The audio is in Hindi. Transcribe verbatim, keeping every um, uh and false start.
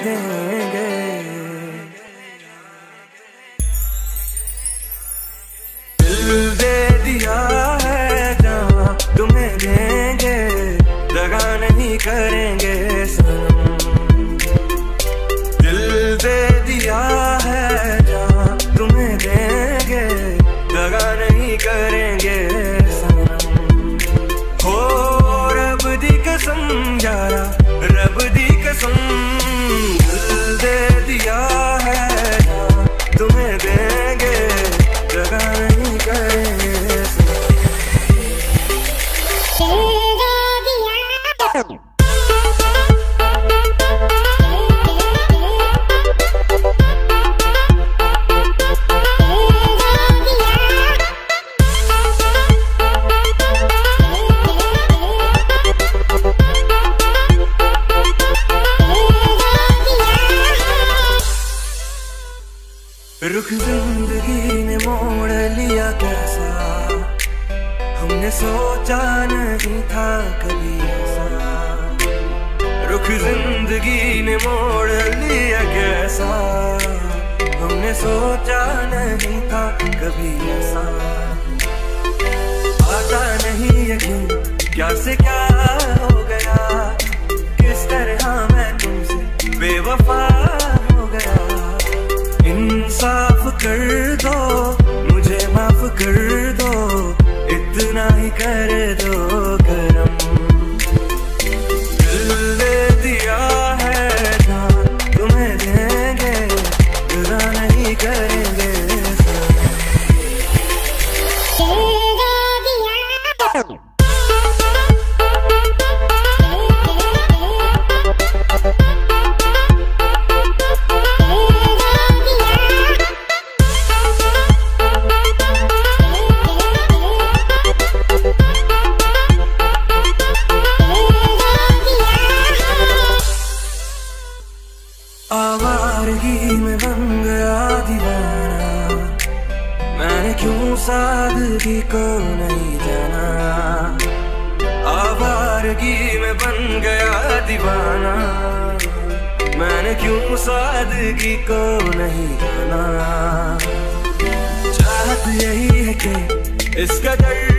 देंगे। दिल दे दिया है जहाँ तुम्हें देंगे, दगा नहीं करेंगे सनम। दिल दे दिया है जहाँ तुम्हें देंगे, दगा नहीं करेंगे सनम। हो रब दी कसम यारा, रब दी कसम। दिल दे दिया है जहाँ तुम्हें देंगे, दगा नहीं करेंगे सनम। रुख जिंदगी ने मोड़ लिया कैसा, हमने सोचा नहीं था कभी ऐसा। रुख जिंदगी ने मोड़ लिया कैसा, हमने सोचा नहीं था कभी ऐसा। आता नहीं यकीन क्या से क्या हो गया, किस तरह मैं तुमसे बेवफा हो गया। इंसाफ कर दो, मुझे माफ कर दो, इतना ही कर दो करम। दिल दे दिया है जहाँ तुम्हें देंगे, बुरा नहीं करेंगे सनम। आवारगी में बन गया दीवाना, मैंने क्यों सादगी को नहीं जाना। आवारगी में बन गया दीवाना, मैंने क्यों सादगी को नहीं जाना। चाहत यही है कि इसका डर